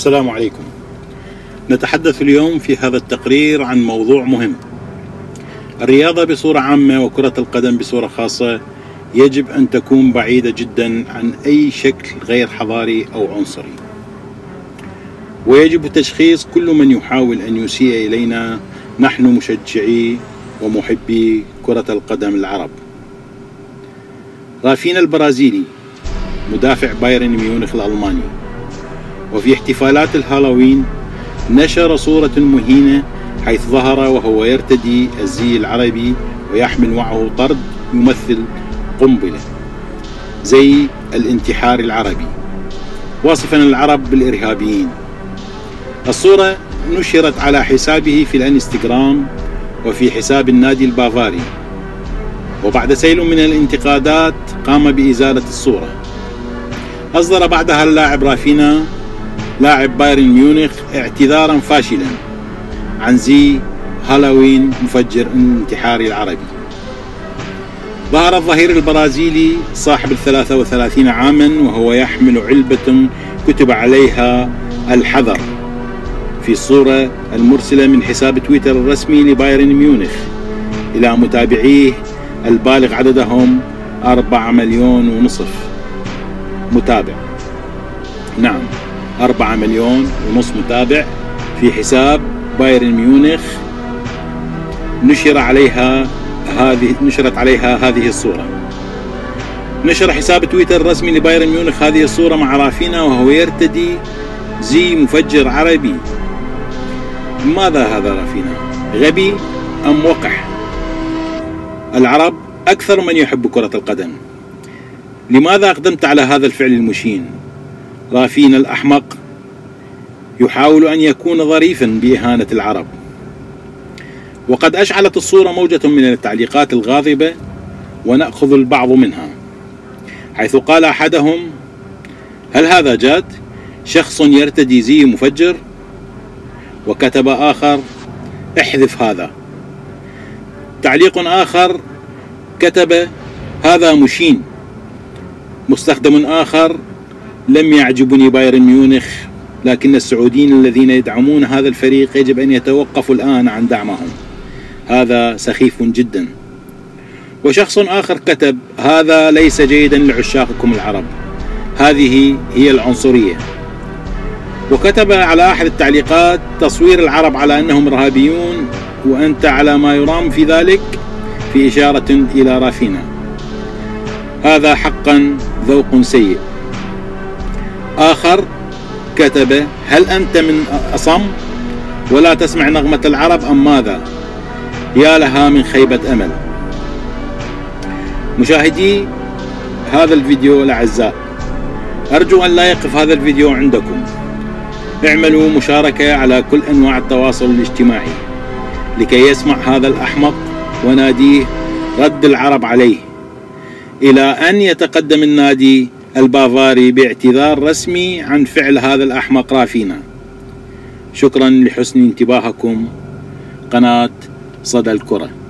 السلام عليكم. نتحدث اليوم في هذا التقرير عن موضوع مهم. الرياضة بصورة عامة وكرة القدم بصورة خاصة يجب أن تكون بعيدة جدا عن أي شكل غير حضاري أو عنصري، ويجب تشخيص كل من يحاول أن يسيء إلينا نحن مشجعي ومحبي كرة القدم العرب. رافينا البرازيلي مدافع بايرن ميونخ الألماني، وفي احتفالات الهالوين نشر صورة مهينة حيث ظهر وهو يرتدي الزي العربي ويحمل معه طرد يمثل قنبلة زي الانتحار العربي، واصفا العرب بالإرهابيين. الصورة نشرت على حسابه في الانستغرام وفي حساب النادي البافاري، وبعد سيل من الانتقادات قام بإزالة الصورة. أصدر بعدها اللاعب رافينا لاعب بايرن ميونخ اعتذارا فاشلا عن زي هالوين مفجر انتحاري العربي. ظهر الظهير البرازيلي صاحب 33 عاما وهو يحمل علبة كتب عليها الحذر في الصورة المرسلة من حساب تويتر الرسمي لبايرن ميونخ إلى متابعيه البالغ عددهم 4.5 مليون متابع. نعم، 4.5 مليون متابع في حساب بايرن ميونخ نشرت عليها هذه الصورة. نشر حساب تويتر الرسمي لبايرن ميونخ هذه الصورة مع رافينا وهو يرتدي زي مفجر عربي. ماذا هذا رافينا؟ غبي أم وقح؟ العرب أكثر من يحب كرة القدم. لماذا أقدمت على هذا الفعل المشين؟ رافينا الأحمق يحاول أن يكون ظريفا بإهانة العرب. وقد أشعلت الصورة موجة من التعليقات الغاضبة، ونأخذ البعض منها، حيث قال أحدهم: هل هذا جاد؟ شخص يرتدي زي مفجر؟ وكتب آخر: احذف هذا. تعليق آخر كتب: هذا مشين. مستخدم آخر: لم يعجبني بايرن ميونخ، لكن السعوديين الذين يدعمون هذا الفريق يجب أن يتوقفوا الآن عن دعمهم، هذا سخيف جدا. وشخص آخر كتب: هذا ليس جيدا لعشاقكم العرب، هذه هي العنصرية. وكتب على أحد التعليقات تصوير العرب على أنهم إرهابيون وأنت على ما يرام في ذلك، في إشارة إلى رافينا. هذا حقا ذوق سيء. آخر كتب: هل أنت من أصم ولا تسمع نغمة العرب أم ماذا؟ يا لها من خيبة أمل. مشاهدي هذا الفيديو الأعزاء، أرجو أن لا يقف هذا الفيديو عندكم. اعملوا مشاركة على كل أنواع التواصل الاجتماعي لكي يسمع هذا الأحمق وناديه رد العرب عليه، إلى أن يتقدم النادي البافاري باعتذار رسمي عن فعل هذا الأحمق رافينا. شكرا لحسن انتباهكم. قناة صدى الكرة.